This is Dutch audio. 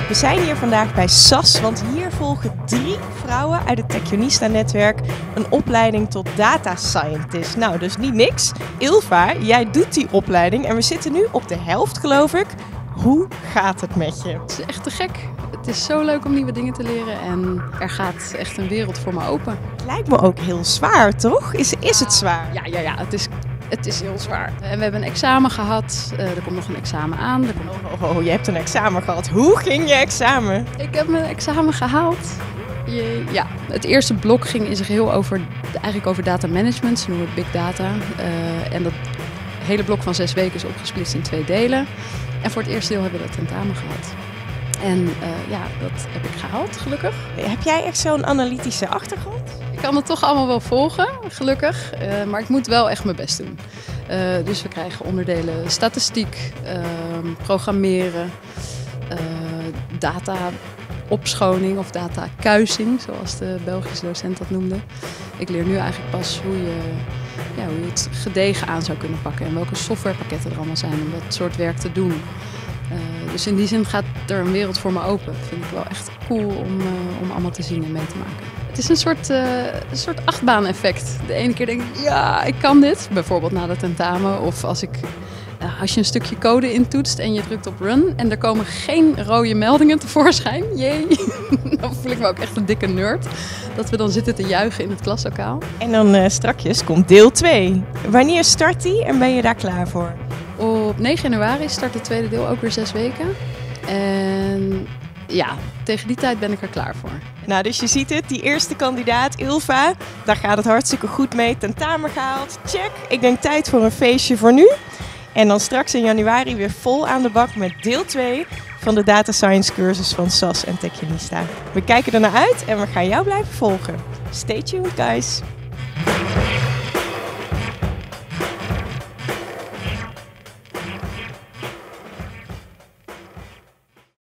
We zijn hier vandaag bij SAS, want hier volgen 3 vrouwen uit het Techionista-netwerk een opleiding tot data scientist. Nou, dus niet niks. Ilva, jij doet die opleiding en we zitten nu op de helft, geloof ik. Hoe gaat het met je? Het is echt te gek. Het is zo leuk om nieuwe dingen te leren en er gaat echt een wereld voor me open. Het lijkt me ook heel zwaar, toch? Is het zwaar? Ja, het is heel zwaar. En we hebben een examen gehad. Er komt nog een examen aan. Oh, je hebt een examen gehad. Hoe ging je examen? Ik heb mijn examen gehaald. Ja, het eerste blok ging in zijn geheel over data management. Ze noemen het big data. En dat hele blok van 6 weken is opgesplitst in 2 delen. En voor het eerste deel hebben we dat tentamen gehad. En dat heb ik gehaald, gelukkig. Heb jij echt zo'n analytische achtergrond? Ik kan het toch allemaal wel volgen, gelukkig. Maar ik moet wel echt mijn best doen. Dus we krijgen onderdelen statistiek, programmeren, data opschoning of data kuising, zoals de Belgische docent dat noemde. Ik leer nu eigenlijk pas hoe je het gedegen aan zou kunnen pakken en welke softwarepakketten er allemaal zijn om dat soort werk te doen. Dus in die zin gaat er een wereld voor me open. Dat vind ik wel echt cool om allemaal te zien en mee te maken. Het is een soort achtbaan-effect. De ene keer denk ik, ja, ik kan dit. Bijvoorbeeld na de tentamen. Of als je een stukje code intoetst en je drukt op run en er komen geen rode meldingen tevoorschijn. Jee. Dan voel ik me ook echt een dikke nerd. Dat we dan zitten te juichen in het klaslokaal. En dan strakjes komt deel 2. Wanneer start die en ben je daar klaar voor? Op 9 januari start het tweede deel, ook weer 6 weken. En ja, tegen die tijd ben ik er klaar voor. Nou, dus je ziet het, die eerste kandidaat, Ilva, daar gaat het hartstikke goed mee. Tentamen gehaald, check. Ik denk tijd voor een feestje voor nu. En dan straks in januari weer vol aan de bak met deel 2 van de Data Science cursus van SAS en Techionista. We kijken er naar uit en we gaan jou blijven volgen. Stay tuned, guys.